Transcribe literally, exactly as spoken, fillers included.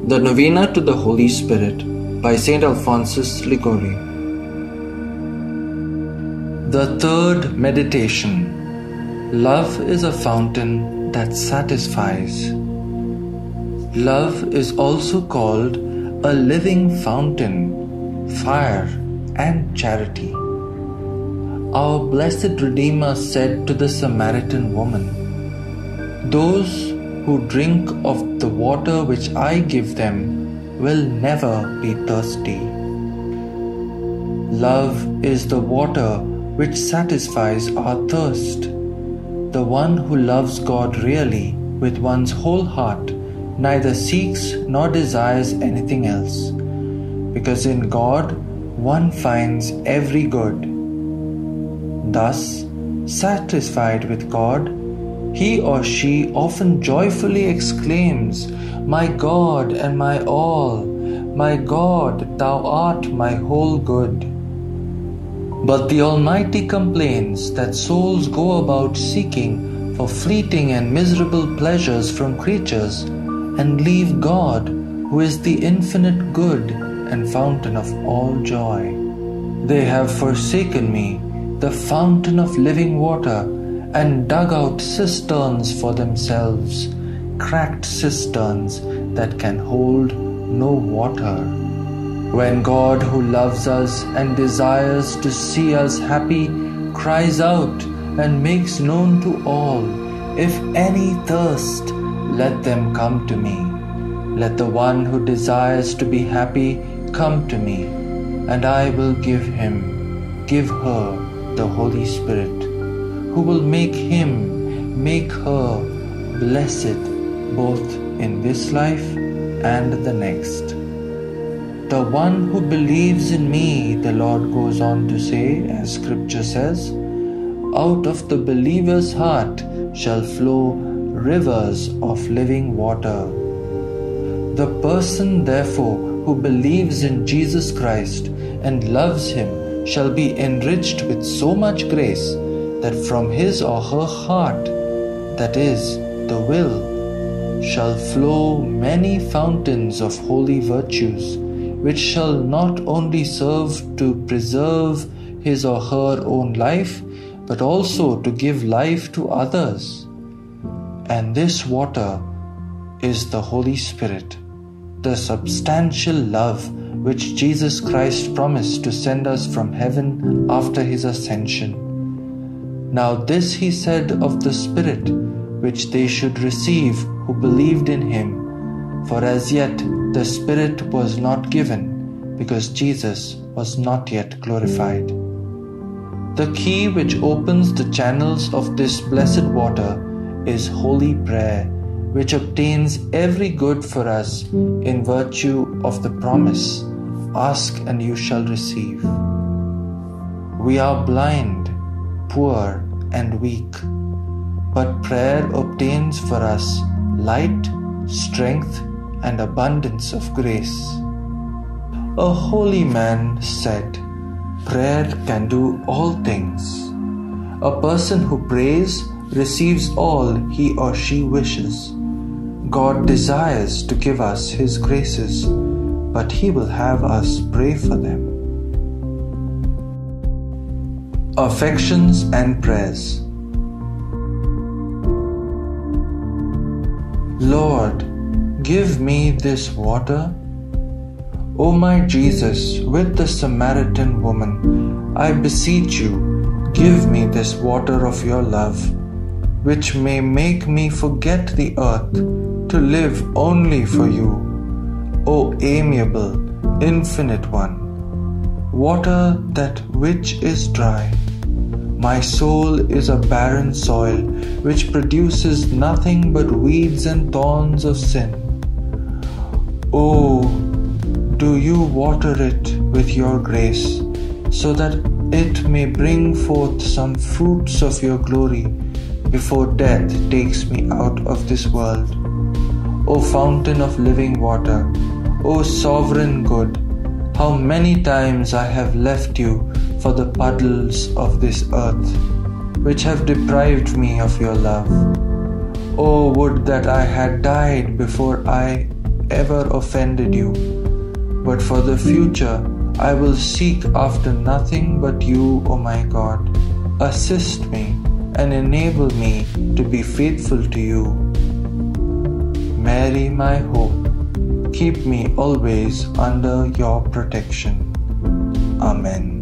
The Novena to the Holy Spirit by Saint Alphonsus Liguori. The third meditation. Love is a fountain that satisfies. Love is also called a living fountain, fire, and charity. Our blessed Redeemer said to the Samaritan woman, "Those who drink of the water which I give them will never be thirsty." Love is the water which satisfies our thirst. The one who loves God really with one's whole heart neither seeks nor desires anything else, because in God one finds every good. Thus, satisfied with God, he or she often joyfully exclaims, "My God and my all, my God, thou art my whole good." But the Almighty complains that souls go about seeking for fleeting and miserable pleasures from creatures and leave God, who is the infinite good and fountain of all joy. They have forsaken me, the fountain of living water, and dug out cisterns for themselves, cracked cisterns that can hold no water. When God, who loves us and desires to see us happy, cries out and makes known to all, "If any thirst, let them come to me. Let the one who desires to be happy come to me, and I will give him, give her the Holy Spirit, who will make him, make her blessed both in this life and the next." The one who believes in me, the Lord goes on to say, as Scripture says, out of the believer's heart shall flow rivers of living water. The person, therefore, who believes in Jesus Christ and loves him shall be enriched with so much grace that from his or her heart, that is, the will, shall flow many fountains of holy virtues, which shall not only serve to preserve his or her own life, but also to give life to others. And this water is the Holy Spirit, the substantial love which Jesus Christ promised to send us from heaven after his ascension. Now this he said of the Spirit, which they should receive who believed in him, for as yet the Spirit was not given, because Jesus was not yet glorified. The key which opens the channels of this blessed water is holy prayer, which obtains every good for us in virtue of the promise, "Ask and you shall receive." We are blind, poor, and weak, but prayer obtains for us light, strength, and abundance of grace. A holy man said, "Prayer can do all things." A person who prays receives all he or she wishes. God desires to give us his graces, but he will have us pray for them. Affections and prayers. Lord, give me this water. O my Jesus, with the Samaritan woman, I beseech you, give me this water of your love, which may make me forget the earth to live only for you, O amiable, infinite one. Water that which is dry. My soul is a barren soil which produces nothing but weeds and thorns of sin. Oh, do you water it with your grace, so that it may bring forth some fruits of your glory before death takes me out of this world. O fountain of living water, O sovereign good, how many times I have left you for the puddles of this earth, which have deprived me of your love. Oh, would that I had died before I ever offended you. But for the future, I will seek after nothing but you, O my God. Assist me and enable me to be faithful to you. Mary, my hope, keep me always under your protection. Amen.